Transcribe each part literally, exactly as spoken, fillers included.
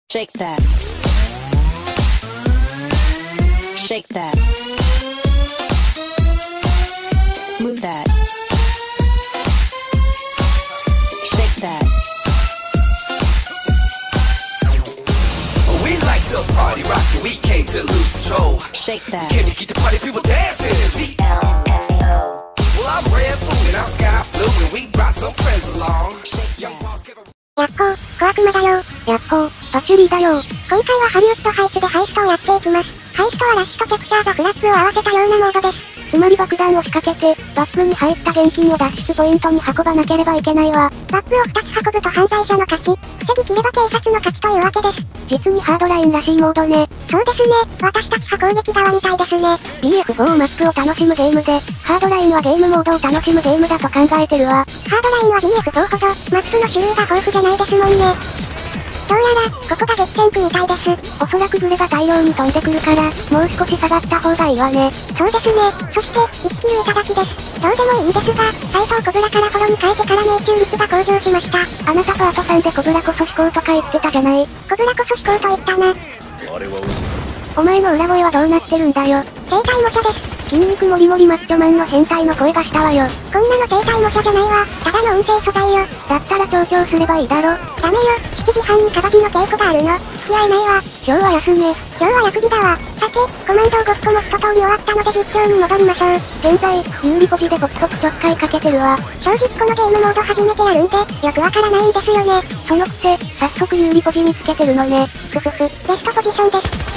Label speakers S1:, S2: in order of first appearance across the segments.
S1: Shake that. Shake that. Move that. Shake that.
S2: We like to party rock and we came to lose control.
S1: Shake that.
S2: Came to keep the party people dancing. We L F O. Well, I'm Red Food and I'm Sky Blue and we brought some friends along. Young boss give a
S3: やっほー、小悪魔だよー。やっほー、パチュリーだよー。今回はハリウッドハイツでハイストをやっていきます。ハイストはラッシュとキャプチャーとフラッグを合わせたようなモードです。つまり爆弾を仕掛けて、バッグに入った現金を脱出ポイントに運ばなければいけないわ。バッグをふたつ運ぶと犯罪者の勝ち。防ぎきれば警察の勝ちというわけです。実にハードラインらしいモードね。そうですね。私たちは攻撃側みたいですね。ビーエフフォー マップを楽しむゲームで、ハードラインはゲームモードを楽しむゲームだと考えてるわ。ハードラインは ビーエフフォー ほど、マップの種類が豊富じゃないですもんね。どうやら、ここが激戦区みたいです。おそらくグレが大量に飛んでくるから、もう少し下がった方がいいわね。そうですね。そして、いちキューいただきです。どうでもいいんですが、斎藤コブラからフォロに変えてから命中率が向上しました。あなたパートさんでコブラこそ飛行とか言ってたじゃない。コブラこそ飛行と言ったな。
S2: あれは嘘。
S3: お前の裏声はどうなってるんだよ。生体模写です。筋肉もりもりマッチョマンの変態の声がしたわよ。こんなの生体模写じゃないわ。ただの音声素材よ。だったら調教すればいいだろ。ダメよ。しちじはんにカバディの稽古があるの。付き合えないわ。今日は休め。今日は役日だわ。さて、コマンドごっこも一通り終わったので実況に戻りましょう。現在、有利ポジでポツポツちょっかいかけてるわ。正直このゲームモード初めてやるんで、よくわからないんですよね。そのくせ、早速有利ポジ見つけてるのね。ふふふ、ベストポジションです。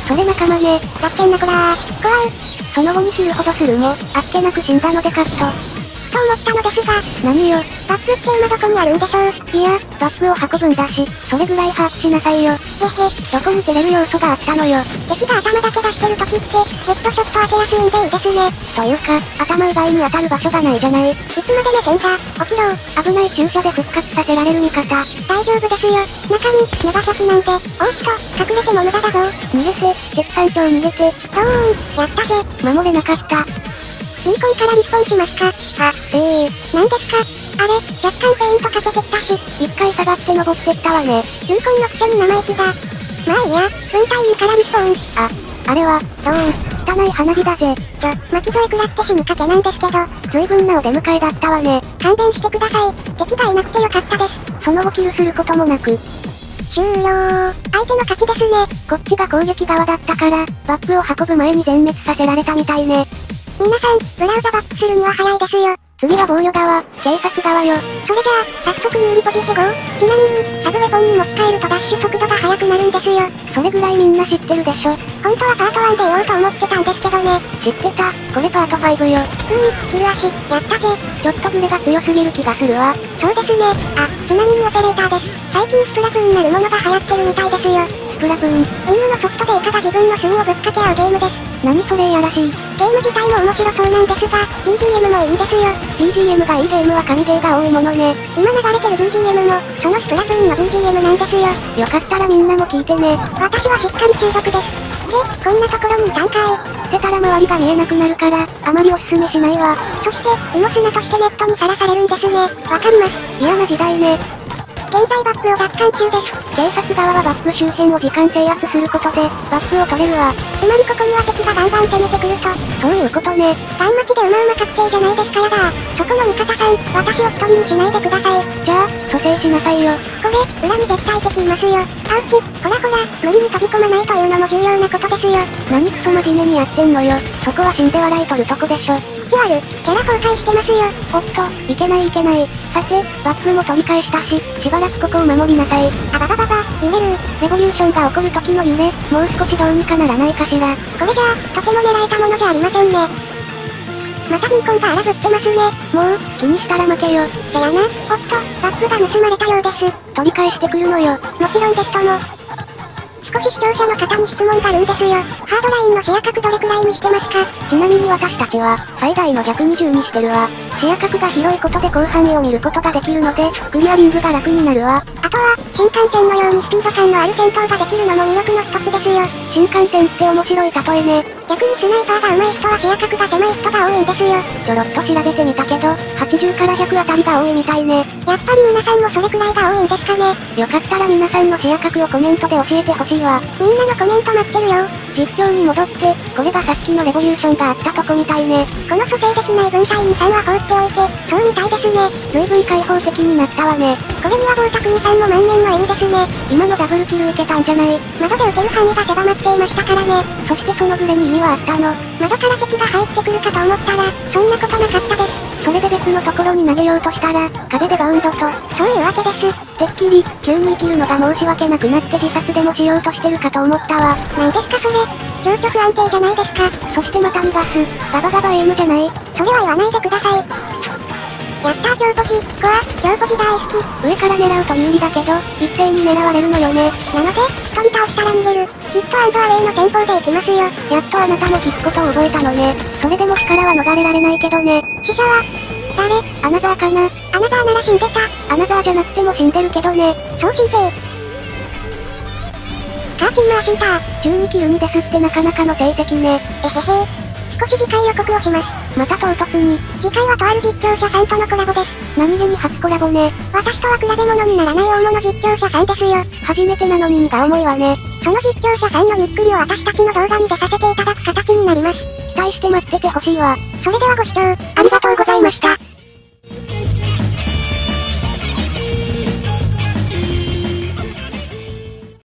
S3: それ仲間ね。ざっけんなこらー。怖い。その後にキルほどするも、あっけなく死んだのでカット。と思ったのですが、何よ。バッグって今どこにあるんでしょう。いや、バッグを運ぶんだし、それぐらい把握しなさいよ。へへ、どこに照れる要素があったのよ。敵が頭だけ出してる時って、ヘッドショット当てやすいんでいいですね。というか、頭以外に当たる場所がないじゃない。いつまで目線が、起きろ。危ない注射で復活させられる味方。大丈夫ですよ。中身、メガ初期なんで、おっと、隠れても無駄だぞ。逃げて、血山頂逃げて、ドーン、やったぜ。守れなかった。ビーコンからリスポンしますか。は、えー、なんですか。あれ、若干フェイントかけてきたし、一回下がって登ってきたわね。ビーコンのくせに生意気が。まあいいや、分体いいからリスポン。あ、あれは、ドーン、汚い花火だぜ。ちょ、巻き添え食らって死にかけなんですけど、随分なお出迎えだったわね。勘弁してください。敵がいなくてよかったです。その後キルすることもなく、終了。相手の勝ちですね。こっちが攻撃側だったから、バッグを運ぶ前に全滅させられたみたいね。皆さん、ブラウザバックするには早いですよ。次は防御側、警察側よ。それじゃあ、早速有利ポジってご。ちなみに、サブウェポンに持ち帰るとダッシュ速度が速くなるんですよ。それぐらいみんな知ってるでしょ。本当はパートワンで言おうと思ってたんですけどね。知ってた、これパートファイブよ。うーん、キル足、やったぜ。ちょっとグレが強すぎる気がするわ。そうですね。あ、ちなみにオペレーターです。最近スプラトゥーンなるものが流行ってるみたいですよ。スプラトゥーン。Wii U のソフトでイカが自分の炭をぶっかけ合うゲームです。何それやらしい。ゲーム自体も面白そうなんですが、ビージーエム もいいんですよ。ビージーエム がいいゲームは神ゲーが多いものね。今流れてる ビージーエム も、そのスプラトゥーンの ビージーエム なんですよ。よかったらみんなも聞いてね。私はしっかり中毒です。で、こんなところにいたんかい。捨てたら周りが見えなくなるから、あまりおすすめしないわ。そして、芋砂としてネットにさらされるんですね。わかります。嫌な時代ね。現在バッグを奪還中です。警察側はバッグ周辺を時間制圧することで、バッグを取れるわ。つまりここには敵がガンガン攻めてくると。そういうことね。ガン待ちでうまうま確定じゃないですかやだ。そこの味方さん、私を一人にしないでください。じゃあ、蘇生しなさいよ。これ、裏に絶対敵いますよ。アウチ、ほらほら、無理に飛び込まないというのも重要なことですよ。何クソ真面目にやってんのよ。そこは死んで笑い取るとこでしょ。口悪、キャラ崩壊してますよ。おっと、いけないいけない。さて、バッグも取り返したし、しばらくここを守りなさい。あばばばば、揺れる。レボリューションが起こる時の揺れ、もう少しどうにかならないかしら。これじゃあ、とても狙えたものじゃありませんね。またビーコンが荒ぶってますね。もう、気にしたら負けよ。せやな、おっと、バッグが盗まれたようです。取り返してくるのよ。もちろんですとも。少し視聴者の方に質問があるんですよ。ハードラインの視野角どれくらいにしてますか？ちなみに私たちは、最大のひゃくにじゅうにしてるわ。視野角が広いことで広範囲を見ることができるので、クリアリングが楽になるわ。あとは、新幹線のようにスピード感のある戦闘ができるのも魅力の一つですよ。新幹線って面白い例えね。 逆にスナイパーが上手い人は視野角が狭い人が多いんですよ。
S4: ちょろっと調べてみたけど、はちじゅうからひゃくあたりが多いみたいね。
S3: やっぱり皆さんもそれくらいが多いんですかね。
S4: よかったら皆さんの視野角をコメントで教えてほしいわ。
S3: みんなのコメント待ってるよ。
S4: 実況に戻って、これがさっきのレボリューションがあったとこみたいね。
S3: この蘇生できない分隊員さんは放っておいて、そうみたいですね。
S4: 随分開放的になったわね。
S3: これには棒匠さんも満面の笑みですね。
S4: 今のダブルキルいけたんじゃない？
S3: 窓で撃てる範囲が狭まっていましたからね。
S4: そしてそのグレに意味はあったの？
S3: 窓から敵が入ってくるかと思ったら、そんなことなかったです。
S4: それで別のところに投げようとしたら、壁でバウンドと。
S3: そういうわけです。
S4: てっきり、急に生きるのが申し訳なくなって自殺でもしようとしてるかと思ったわ。
S3: なんですかそれ。情緒不安定じゃないですか。
S4: そしてまた逃がす。ガバガバエイムじゃない。
S3: それは言わないでください。やったー強ポジ、コア、強ポジ大好き。
S4: 上から狙うと有利だけど、一斉に狙われるのよね。
S3: なので、一人倒したら逃げる。ヒットアンドアウェイの戦法で行きますよ。
S4: やっとあなたも引くことを覚えたのね。それでも死からは逃れられないけどね。
S3: 死者は、誰？
S4: アナザーかな？
S3: アナザーなら死んでた。
S4: アナザーじゃなくても死んでるけどね。
S3: そうしいてー。カーシーマーシーター。
S4: じゅうにキルにですってなかなかの成績ね。
S3: えへへ。少し次回予告をします。
S4: また唐突に。
S3: 次回はとある実況者さんとのコラボです。
S4: 何気に初コラボね。
S3: 私とは比べ物にならない大物実況者さんですよ。
S4: 初めてなのに荷が重いわね。
S3: その実況者さんのゆっくりを私たちの動画に出させていただく形になります。
S4: 期待して待っててほしいわ。
S3: それではご視聴、ありがとうございました。